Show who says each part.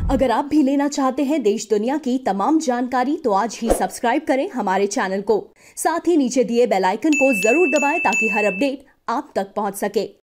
Speaker 1: अगर आप भी लेना चाहते हैं देश दुनिया की तमाम जानकारी तो आज ही सब्सक्राइब करें हमारे चैनल को। साथ ही नीचे दिए बेल आइकन को जरूर दबाएं ताकि हर अपडेट आप तक पहुंच सके।